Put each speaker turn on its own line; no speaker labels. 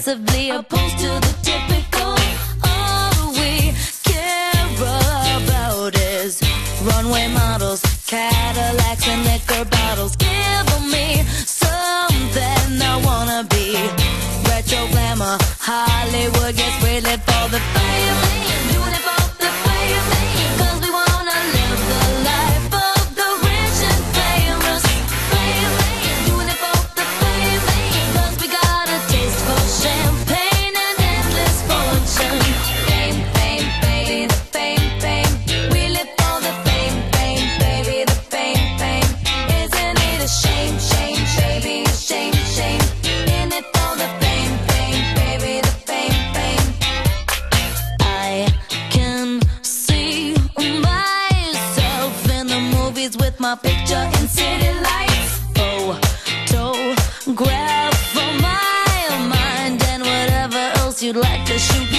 aggressively opposed to the typical. All we care about is runway models, Cadillacs and liquor bottles. Give me something I wanna be. Retro glamour, Hollywood gets really for the fame. Doing it for the fame, 'cause we wanna live the life of the rich and famous. Fame, doing it for the fame, 'cause we got a taste for champagne and endless fortune. Fame, fame, fame, the fame, fame. We live for the fame, fame, baby, the fame, fame. Isn't it a shame, shame, baby, a shame, shame? In it for the fame, fame, baby, the fame, fame. I can see myself in the movies with my picture in city lights. Photograph for my mind and whatever else you'd like to shoot